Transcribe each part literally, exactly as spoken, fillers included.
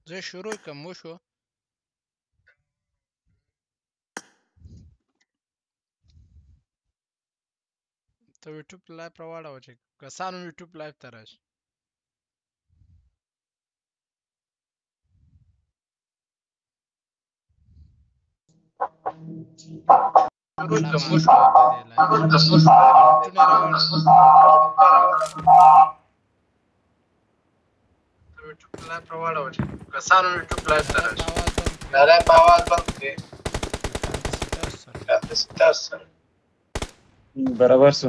زه شروع کوم وشو. ته یوټیوب لایف راواړوه چې کسانو یوټیوب لایف ته راشي. شروع کوم وشو په دې لایف کمنټونه راواړه. ته یوټیوب لایف راواړوه چې کسانو یوټیوب لایف ته راشي. د لایف اواز بند کړئ. ستاسو سره برابر شو.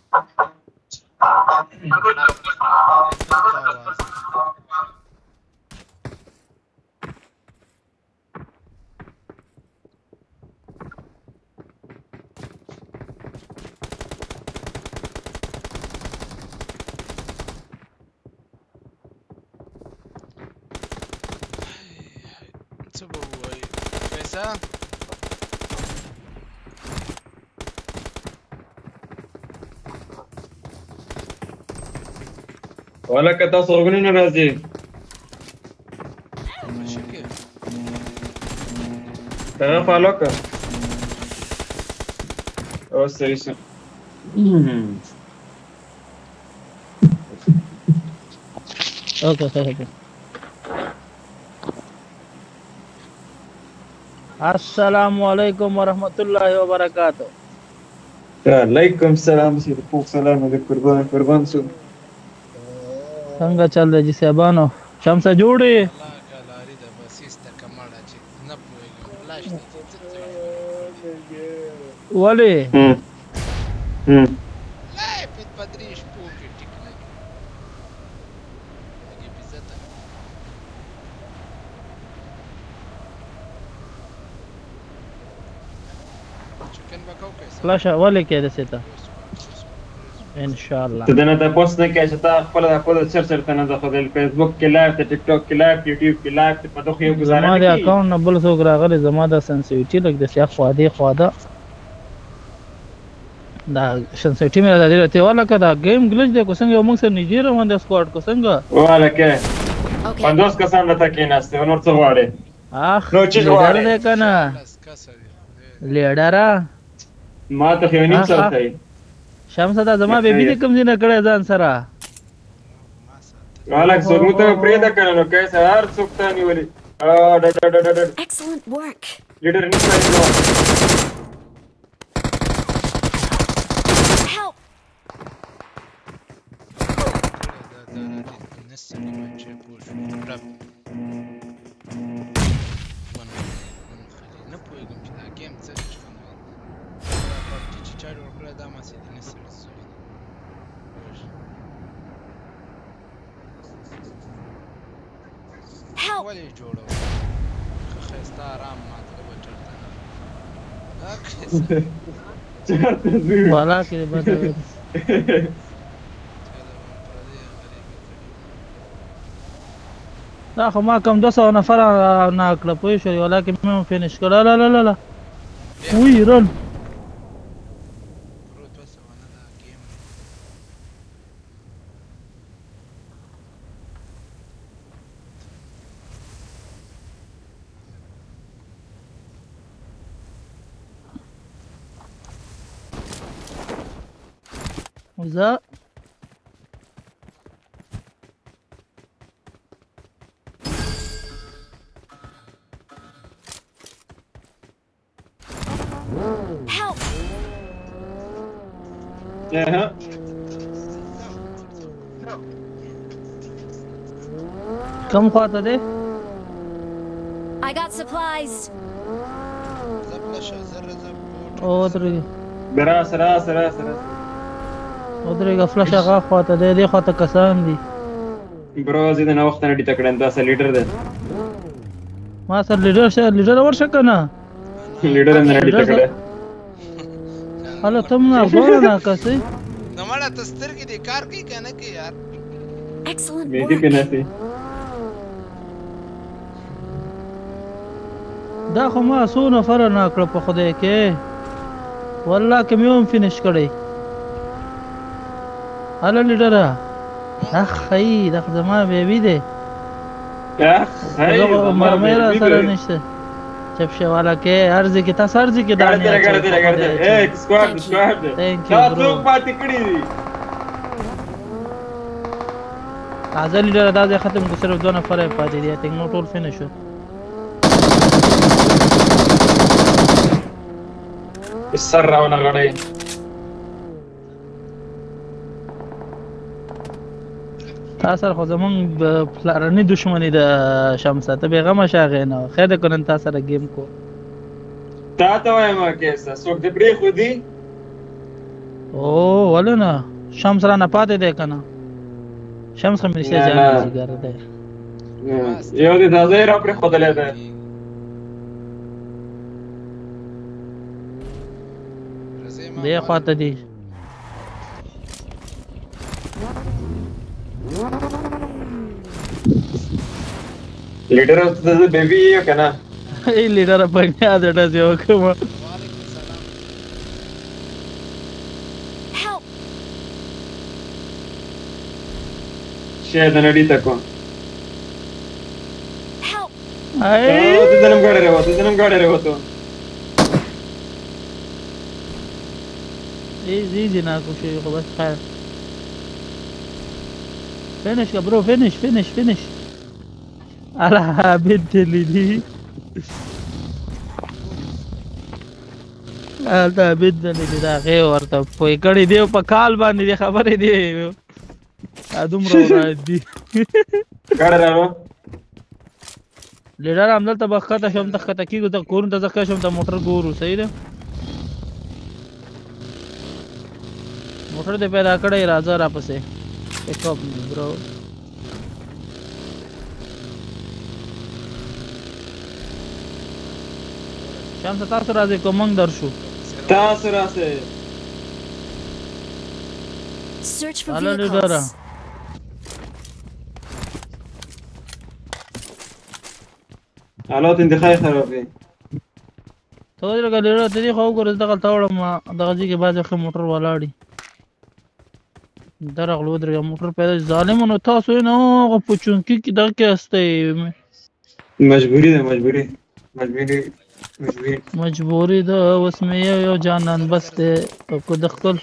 څه به ووایو پیسه ولکه تاسو ورغونې نه راځي شکر هغه فالو کړه او صحیح شه اوکے اوکے السلام علیکم ورحمۃ اللہ وبرکاتہ. وعلیکم السلام سید پوک سلام علیکم قربان قربان شو څنګه چل دی جی صاحبانو شمسه جوړې الله کا لاري د بسیس ته کماړه چې نه پوهېږم فلاش ته ولې هم هم لا په پدری شپو کې ټیک نه لګي بزته چکن وکاو کیسه فلاش ولې کې ده ستا ان شاء الله ته دنه تاسو نه کې چې تا خپل خپل سر سر ته نه د خپل فیسبوک کې لایو ته ټیک ټاک کې لایو یوټیوب کې لایو ته په دوه یو گزاره زما د اکاونټ نه بل څوک راغلی زما د سنسیټی لګ د سیا خوا دی خوا ده دا سنسیټی مې راځي ته ولا کدا گیم گلچ دی کو څنګه یو موږ سره نيجیر باندې سکواډ کو څنګه والکه پندوس کسان راته کې نهسته نور څه غواړي اخ نو چې غواړي لیډر دی کنه بس کسر لیډر ما ته خو نیم څه کوي شمس دا زما بیبي دې کوم ځای نه کړی ځان سره والک څنګه ته پرې دا کړه نو کیسه هر څوک ته نیولې ا ډ ډ ډ ډ Excellent work. لیډر نشته نو Help. نسني ما نشوف وش رب ون ون خلي نپوهېږم چې دا ګیم څه دی چې فنوال پبجي چې چا جوړ کړی دا ماسې دې نه سړي سړي Help. ولې یې جوړوو ښه ښایسته ارام ماته به چېرته نه دا کیسه چرته ځو والا کې به دا خو ما کم دو سوه نفر نه کړه پوه شوې ولاکې مې هم فینش کړه لا لا لا لا وی رن ورو دوه سوه نه دا ګیم زه Help. اه کم خواته دی I got supplies. زه پلشه زره زه بوټ او درېږه براس راس راس راس او درېږه فلش هغه خواته دی دې خواته کسان دي بروز دې نه وخت نه ډیټ کړم دا سه لیډر دی ما سره لیډر شه لیډر ورشه که نه لیډر نه ډیټ کړم هله ته مو افغانه ناکسې نو مړه ته سترګې دې کار کوي که نه کوي یار Excellent مې دې work. پیناسي دا خو ما څو نفره نه کړه په خدای کې والله که مې هم فینش کړی هله لیډره اخ ای دا خو زما بیبي دی يا خي دغه مرمۍ را سره نشته چپ شي والا کې ارزي کې تاسو ارزي کې ګړه دانه دې ګړه دې ګړه دې اے سکواډ سکواډ Thank you, دا bro. څوک پاتې کړی دي تازه لیډر دا ځای ختم کو صرف دوه نفر یې پاتې دي ټینګ نو ټول فینش شو سر راونه غړی تا سره خو زمونږ پلارني دشمني د شمسه ته بېغمه شاغې نه خیر دی که نن تا سره ګیم کو تا ته وایم کیسه څوک دې پرېښودي او ولې نه شمس رانه پاتې دی که نه شمس خو مې رښتیا جان جګر دی یو دې تازه یې را پرېښودلی دی دې خواته دی لیډر اوس ته بیبي یې که نه ای لیډر بنیاد ډز یې وکړم Help! شاید نړۍ ته کوم Help! ته ځنم ګاډی راوتو ځنم ګاډی راوتو ایزی ایزی ناکوشی خب بس خیر فینش کا برو فینش فینش فینش علا عابد دلیدی آلتا عابد دلیدی دا غیر ورطا پوی کڑی دیو پا کال باندی دی خبری دی آدوم رو رای دی ګاډی راوړو لیډر هم دلته به ښکته شم ته ښکته کېږو ته کورونو ته زه ښکته شم ته موټر ګورو صحیح ده موټر دې پیدا کړی راځه راپسې پیک اپ می برو شمس تاسو راځئ که موږ درشو تاسو راسئ Search for هلو لیډره vehicles. حالات انتخابي خراب دي ته ودرېږه لیډره ته دې خوا وګوره زه دغلته وړم دغه ځای کې بعضې ښه موټر ولاړ دي درغلو ودرېږه موټر پیدا ظالمانو تاسو یې نه هغه په چونکي کې دغه کې هستئ مجبوري ده مجبوري مجبوري مجبوري مجبوري ده اوس مې یو یو جانان بس دی که د خپل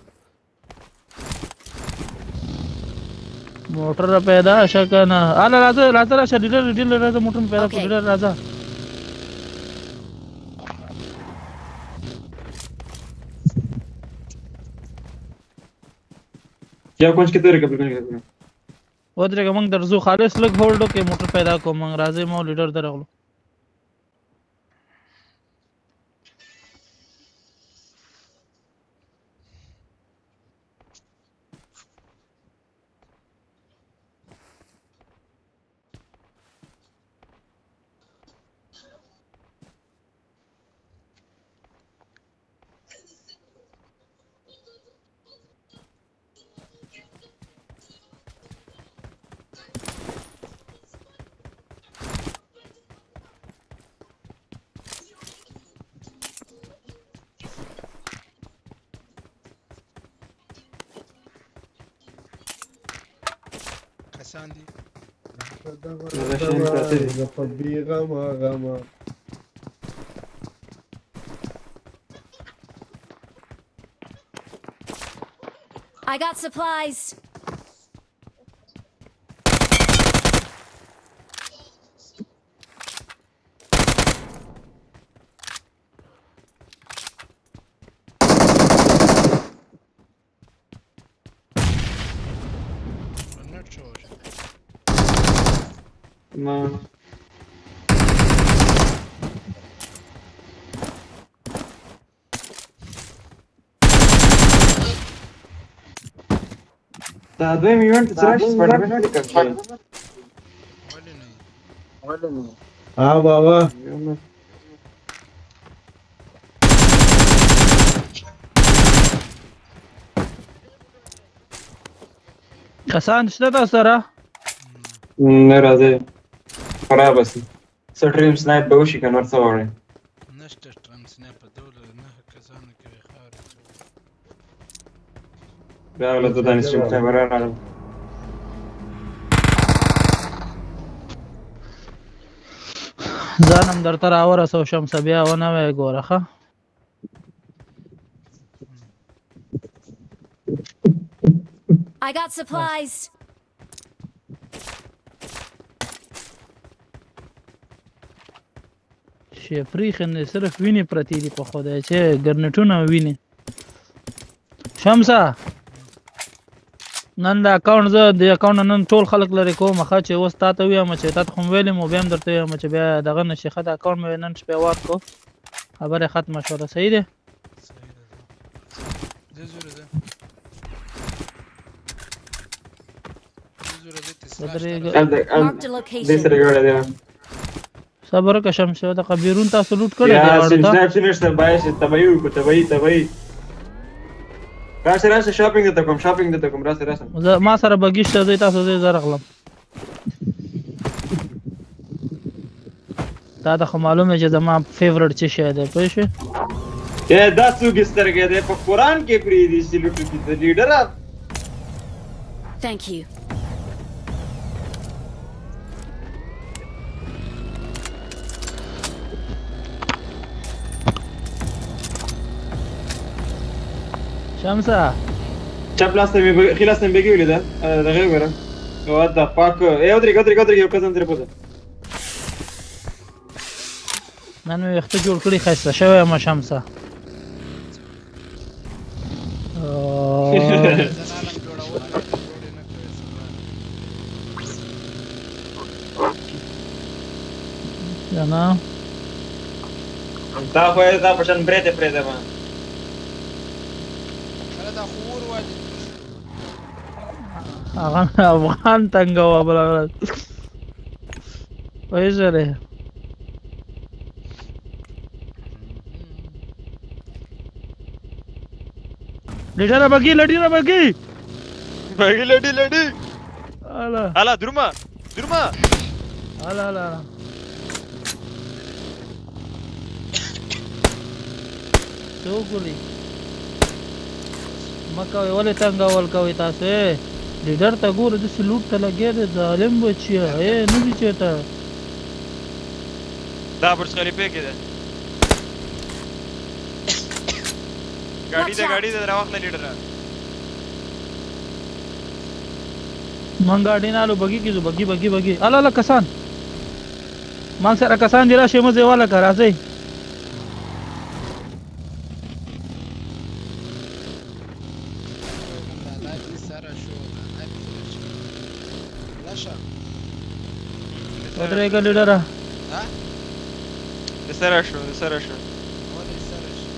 موټر را پیدا شه که نه هله راځه راځه راشه ډیلر ډیلر راځه موټر مې پیدا کړو Okay. ډیلر راځه क्या कुछ कितने रिकवर करने ودرېږه موږ درځو خالص لږ هولډ وکړئ موټر پیدا کوو موږ راځئ ما لیډر درغلو کسان دي غما غما I got supplies. نټ شو ما دا دویم ایونت څه راشي سپاډرمن نه کوي ولې نه ها بابا کسان شته تاسو سره نه راځي خراب سي سټریم سنایپ به وشي کنه ورڅ وړي نشته ټرم سنایپ دوله نه کسانو کې خار راغله ته دانش سټریم سنایپ راغله ځان هم درته راورسو شمسه بیا ونه وایې ګوره ښه I got supplies. شیفري خنې صرف وینې پرتې دي په خدای چې ګرنټونه وینې شمسه نن د اکاونټ زه د اکاونټ نن ټول خلک لرې کوم ښه چې اوس تا ته ووایم چې تا ته خو مې ویلې مو بیا هم درته ووایم چې بیا دغه نه شي ښه د اکاونټ مې نن شپې وار کړو خبره یې ختمه شوله صحیح دی زه زوره ده زه زوره ده تسلاش ودرېږه Marked a دې location. سره جوړه دی صبر وکړه شمسه دغه بیرون تاسو لوټ کړی دی یا واړو ته سناپ نشته باید تبعی وکړو تبعی تبعی راشه راشه شاپینګ ته کوم شاپینګ ته کوم راشه راشه زه ما سره بګی شته زه تاسو زه زه راغلم تا ته خو معلومه چې زما فیورټ څه شی دی پوه شوې اے دا څوک سترګې دی په قرآن کې پرېږدي چې لوټو کې د لیډره Thank you. شمسه چپ لاس ته مې ښي لاس ته مې بګۍ ولیده دغه یې وګوره what the fuck ای ودرېږه ودرېږه ودرېږه یو قدم ترې پوزه نن مې ویښته جوړ کړي ښایسته شوی یم شمسه اوه. زنانم جوړول نه جوړې نه کوي جانا دا خو یې دا په شان برېتې پرېږده ما کله دا خو اور واجب هغه افغان تنګوه بله ورځ پوه شولې لیډره بګي لیډره بګي بګي لډي لډي الا الا درما درما الا الا څوکولي مکوې ولې څنګه ول کوي تاسو لیډر ته ګوره داسې لوټ ته لګیا دی ظالم بچیه ای نه دي چېرته دا برج خلیفه کې ده ګاډي ده ګاډي ده راوخله لیډره من ګاډي نه الو بګي کې زو بګي بګي بګي الا الا کسان ما سره کسان دی راشه مزه والا که راځئ ودرېږه لیډره ها د سره شو د سره شو ولې سره شي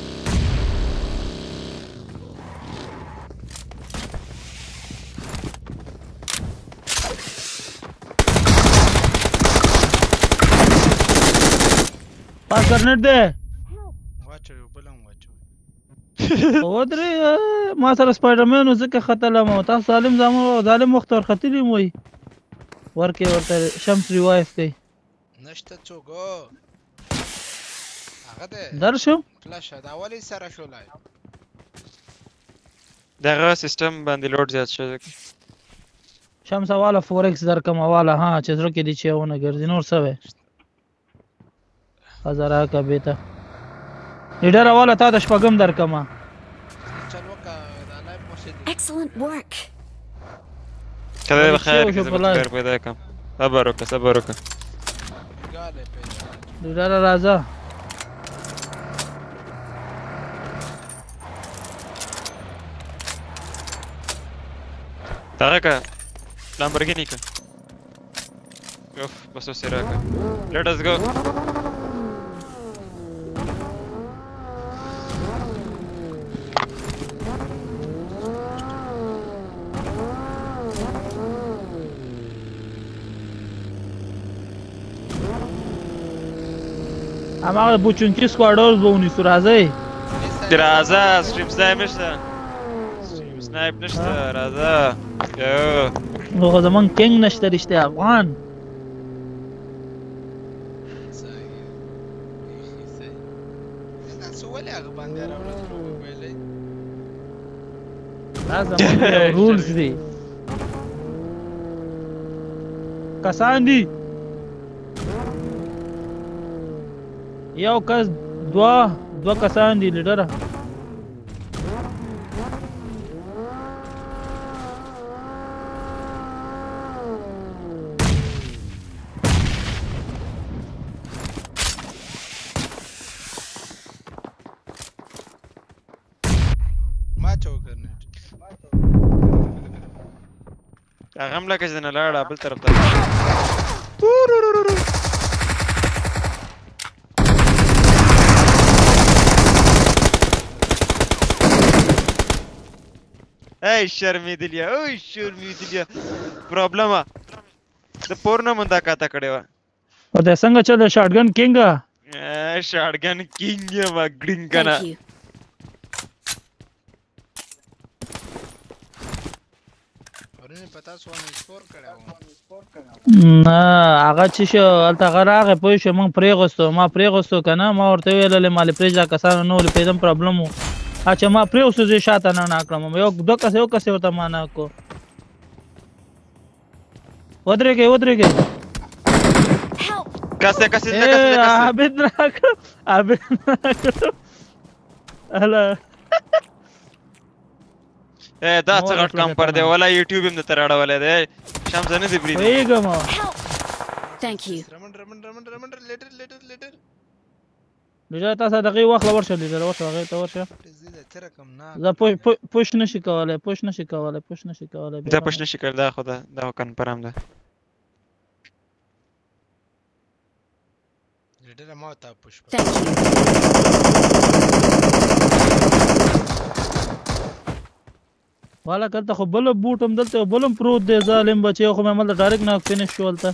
پاس ګرنټ دی واچوي بل هم واچوي ودرېږه ما سره سپایډرمین و ځکه ختلم او تاسو ظالم زامو ظالم وخت ورختلي م وایي ورکې ورته شمس ریوایف کوي نشته څوک هو هغه دی در شو فلاشه دا ولې سره شولای دغه سیستم باندې لوډ زیات شوی شمس والا فورکس درکم والا ها چې زړه کې دي چې ونه ګرځي نور څه وی هزاره کا بیتا لیډر والا تا د شپږم درکما چل وکا دا لایف موسیقي Excellent work. کله به خیر شو کې په لار. زه خیر پیدا کوم صبر وکړه صبر وکړه ګاله پیدا لیډر راځه دغه که لامبورګینی که اوف بس اوس یې راکړه لیټ اس گو هماغه بوچونکی سکواډرز به ونیسو راځئ راځه سټریم سنایپ نشته سټریم سنایپ نشته راځه یو نو زمون کینګ نشته رښتیا افغان تاسو ولې هغه باندې راوړل دروغ ویلې دا زمون رولز دي کسان دي یو کس دوه دوه کسان دي لیډره ما چو ګرنیټ هغه هم لکه چې نه لاړه بل طرف ته ای شرمېدلیا اوی شرمېدلیا پرابلمه د پورنه مندا کاته کړې وه او دا څنګه چل شاټګن کینګ شاټګن کینګ یم ګډینګ کنه Thank you. ورنه پتا سو نه سکور کړو نه هغه چې شو هلته هغه راغی پوه شو موږ پرېغوستو ما پرېغوستو که نه ما ورته ویللې مالې پرېږده کسانو نه ولې پېدم پرابلم و چې ما پرېغوستو زه یې شاته نه نه کړم یو دوه کسه یو کس یې ورته ما نه کړو ودرېږئ ودرېږئ کسه کسه اے عابد راکړو عابد راکړو هله اے دا څه غټ کام پر دی ولا یوټیوب هم درته راړولی دی شمس نه دي پرېږدي پوهېږم Thank you. رمن رمن رمن رمن لیټر لیټر لیټر لیډر تاسو دغې واخله ورشه لیډر ورشه هغې ته ورشه زه د څه رقم نه زه پوش نشي کولی پوش نشي کولی پوش نشي کولی دا پوش نشي کړ دا خو دا دا کنفرم ده لیټر ما ته پوش Thank you. والا کلته خو بل بوټ هم دلته بل هم پروت دی ظالم بچی خو مې هملته ډایرکټ ناک فینش شو هلته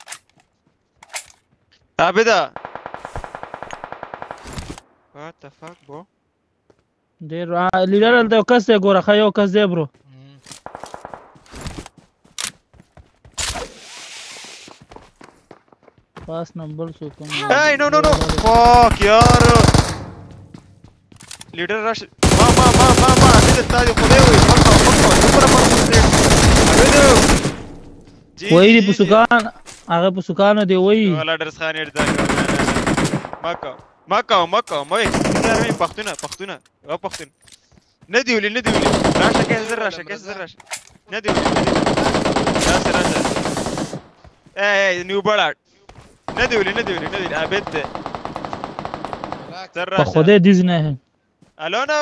عابده what the fuck bro ډېر لیډر هلته یو کس دی ګوره ښه یو کس دی برو پاس نمبر څوک هم hey no no no fuck یار لیډر راش ما ما ما ما ما عابده تا دې خدای وي مکه مکه دومره پر عابده وایي دي په سکان هغه په سکانو دی وایي والا درس خان یې دا مکه مکه مکه مې زه پښتونه پښتونه او پښتون نه دی ولې نه دی ولې راشه کې زر راشه کې زر راشه نه دی ولې راشه راشه اے نیو بلاټ نه دی ولې نه دی ولې نه دی عابد ده زر په راشه خدای دیز نه الو نو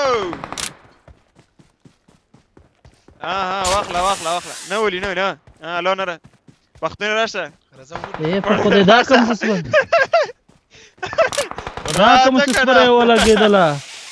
ها ها واخله واخله واخله نه ولې نه نه الو نه پښتون راشه اے په خدای دا کوم څه سپر دا کوم څه سپر ولګېدله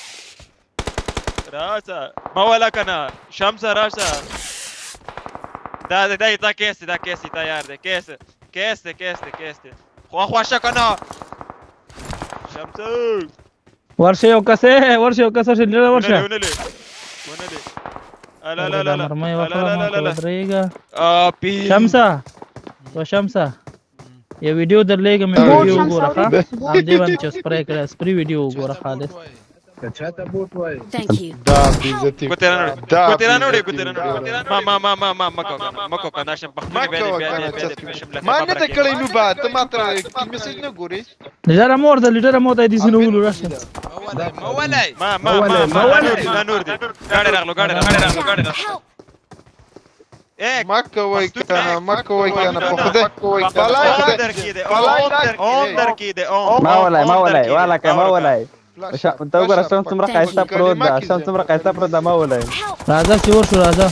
راشه ما ولا کنه شمس راشه دا دا دا کیس دا کیس تیار ده کیس کیس ده کیس ده کیس ده خو خواشه کنه شمس ورشه یو کسه ورشه یو کسه لیډر ورشه ونه له ونه له الا لا لا لا مرمۍ وکړه ما ودرېږه اپی شمسه و شمسه یو ویډیو درلېږم یو ویډیو وګوره ښه همدې باندې چې سپری کړی سپری ویډیو وګوره خالص Thank you. دا بیزتی کوتره نوړي کوتره نوړي کوتره نوړي ما ما ما ما ما مکو مکو کنه شم پختونه بیا بیا بیا ما نه ته کړی نو با ته ما ته میسج نه ګورې لیډر مور د لیډر مو ته دې سينو ولو راشه ما ولای ما ما ما ما دا نور دي ګاډي راغلو ګاډي راغلو ګاډي راغلو اے مکه وای کنه مکه وای کنه په خدای بلای در کیده اون در کیده اون ما ولای ما ولای والا که ما ولای ته وګوره شم څومره ښایسته پروت ده شم څومره ښایسته پروت ده ما ولای راځه چې ورشو راځه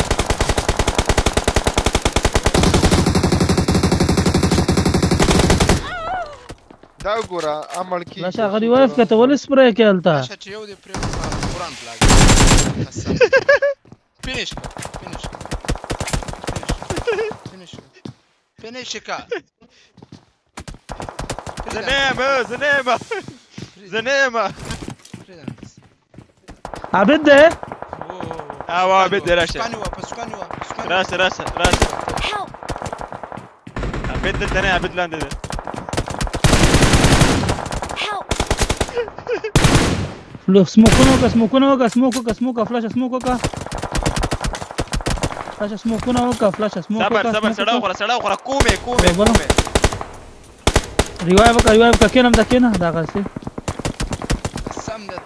دا وګوره عمل کی راشه هغه ریوایف کته ولې سپری کې هلته راشه چې یو دې پرې قرآن پلاګ فینیش فینیش فینیش فینیش کا زنيمة زنيمة زنيمة عبد ده اه عبد راشد سكاني واقف سكاني واقف راشد راشد راشد عبد الثاني عبد لاند ده لو سموكونو کا سموكونو کا سموكو کا سموكا فلاش سموكو کا فلاش سموكونو کا فلاش سموكو صبر صبر سړاو خلا سړاو خلا کومه کومه کومه ریوایو کا ریوایو کا کینم دا کینا دا غسی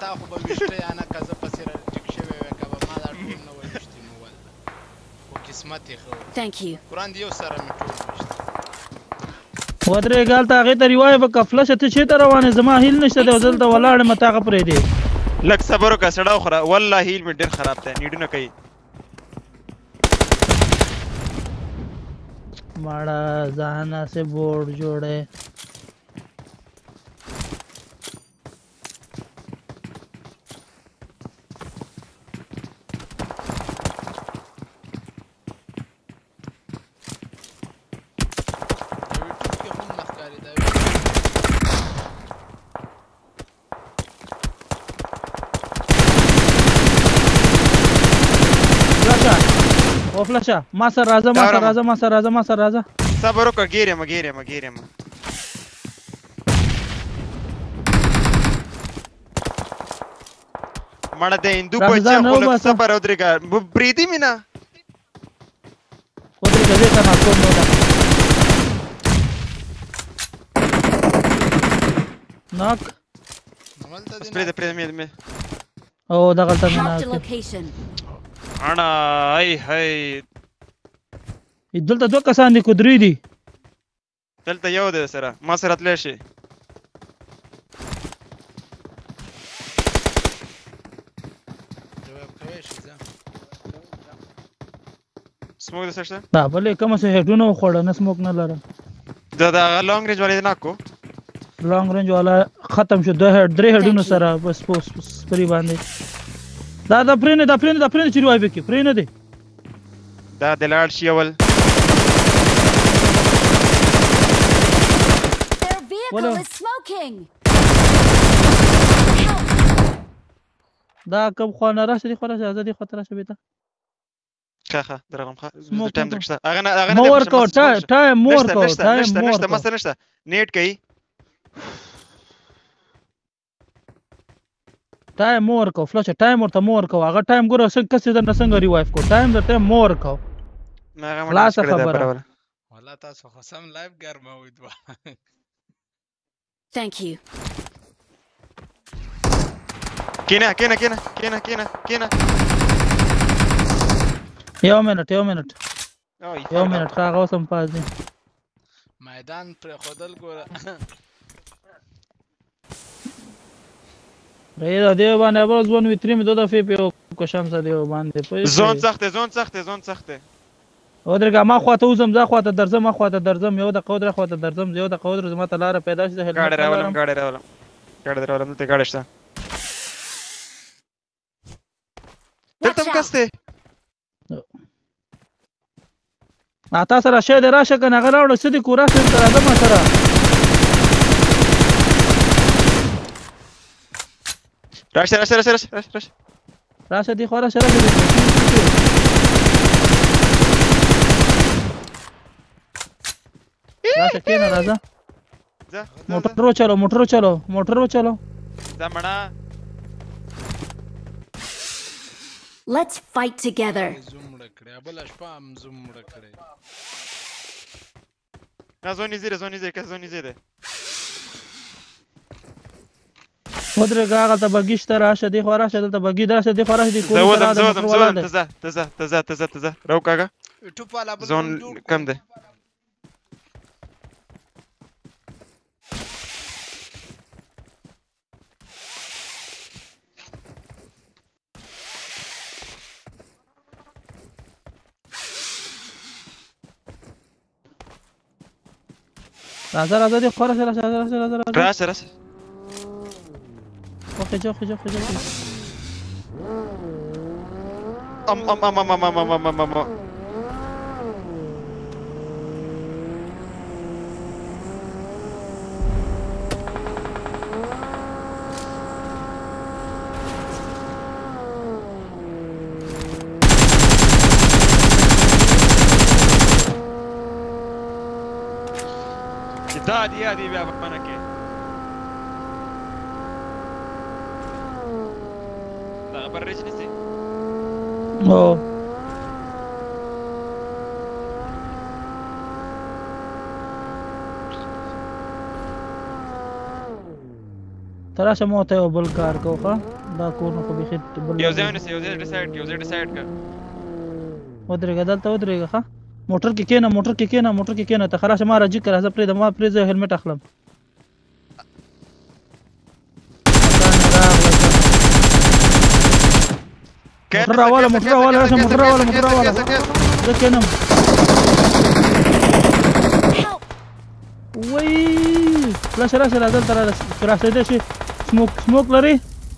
تا خو به ویشته یا نه که زه پسې را ټیک شوی وی که به ما دا ټول نه وی ویشتي نو والله خو قسمت یې ښه و Thank you. قرآن د یو سره مې ټول ویشته ودرېږه هلته هغې ته روايه وکړه فلشه ته چېرته روان یې زما هیل نشته دی او زه دلته ولاړ یم ته هغه پرېږدې لږ صبر وکړه سړه وخوره والله هیل مې ډېر خراب دی نیډونه کوي ماړه ځان سے بورډ جوړه او فلشه ما سره راځه ما سره راځه ما سره راځه ما سره راځه صبر وکړه ګیر یم ګیر یم ګیر یم مړه د هندو بچا خو لږ صبر ودرېږه بریدي مې نه ودرېږه دې ته ناکوم نه ده ناک پرېږده پرېږده مې مې او دغلته مې Marked a ناک location. اڼه ای هی دلته دوه کسان دي که درې دي دلته یو دی سره ما سره تلی شي سموک د څه شته دا بلې کومه څه هیډونه وخوړه نه سموک نه لرم دا د هغه لانګ رینج والې نه کو لانګ رینج والا ختم شو دوه هیډ درې هیډونو سره بس پوس سپري باندې دا دا پرې نه دا پرې نه دا پرې نه چې روای وکړي پرې نه دی دا د لاړ شي اول Their vehicle is smoking. دا کوم خوا نه راشه دي خوا راشه زه دې خوا ته راشه بېته ښه ښه درغم ښه ټایم درک شته هغه نه هغه نه مو ورکوه ټایم مو ورکوه ټایم نشته مو نشته ورکوه مسته نشته نیټ کوي ټایم مو ورکوه فلشه ټایم ورته مو ورکوه هغه ټایم ګوره څنګه کس یې درنه څنګه ریوایف کړو ټایم درته مو ورکوه خلاصه خبره والله تاسو خو سم لایف ګرموئ دوه Thank you. کینه کینه کینه کینه کینه کینه یو منټ یو منټ یو منټ هغه اوس هم پاس دی میدان پرېښودل ګوره رایدا دیو باندې باز ون وی تری می دو دفعه په کوشم سره دیو باندې زون سخته زون سخته زون سخته او درګه ما خواته وزم ځه خواته درځم ما خواته درځم یو د قودره خواته درځم یو د قودره زما ته لار پیدا شي هلمټ ګاډي راولم ګاډي راولم ګاډي راولم ته ګاډي شته دلته کسته اته سره شه د راشه کنه هغه راوړ سدي کورا سره راځم سره راشه راشه راشه راشه راشه راشه دی خو راشه راشه راشه کینه راځه موټر چلو موټر چلو موټر چلو زمړه Let's fight together. زوم مړه کړې بل شپه هم زوم مړه کړې نه زونی زیره زونی زیره که زونی زیره ودرېږه هغلته بګیشته راشه دی خوا راشه دلته بګي راشه دی خوا راشه دی زه وځم زه وځم زه وځم ته ځه ته ځه ته ځه ته ځه ته ځه راوکاږه ټوپ والا بل زون کم دی راځه راځه دی خوا راشه راشه راشه راشه راشه راشه خجو خجو خجو ام ام ام ام ام ام ام ام ام دا دی دی بیا په منه کې دا خبر رچ نسی او ته راشه ما ورته یو بل کار کوو ښه دا کور نو خو بیخي بل یو ځای ونیسه یو ځای ډیسایډ کړه یو ځای ډیسایډ کړه ودرېږه دلته ودرېږه ښه موټر کې کېنه موټر کې کېنه موټر کې کېنه ته ښه راشه ما راجګ کړه زه پرېږده ما پرېږده هیلمټ اخلم موټر راواله موټر راواله راشه موټر راواله موټر راواله زه کېنم وای راشه راشه را دلته را راسېدی شي سموک سموک لري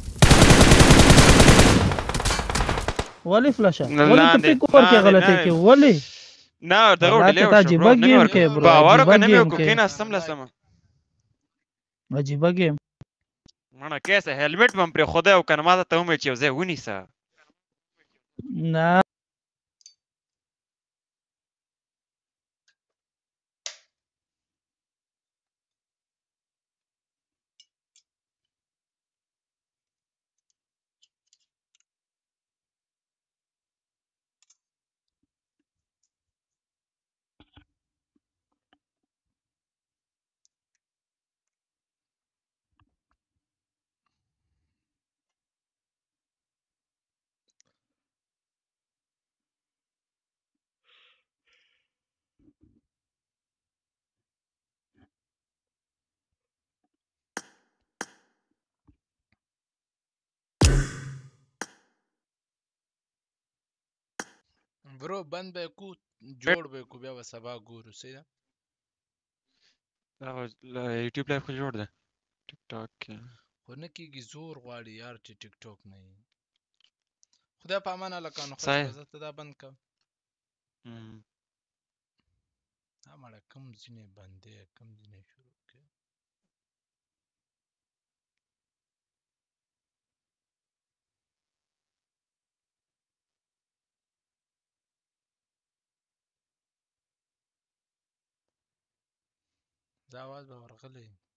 ولې فلاشه ولې ته پې کور کې غلطۍ کوې ولې نه دغه ډیلی ته عجیبه ګیم کوې برو باور وکړه نه مې عجیبه وکړو ګیم کېناستم لسمه کوې عجیبه ګیم مړه کیسه هیلمټ به م پرېښودی او که نه ما ته ومې چې یو ځای ونیسه نه برو بند به کو جوړ به کو بیا به سبا ګورو سیده دغه یوټیوب لایف خو جوړ دی ټیک ټاک کې خو نه کېږي زور غواړي یار چې ټیک ټاک نه وي خدای په امان هلکه نو خوش صحیح. به زه ته دا بند کړم م. دا مړه کوم ځینې بندې کوم ځینې شروع کړې دا اواز به ورغلی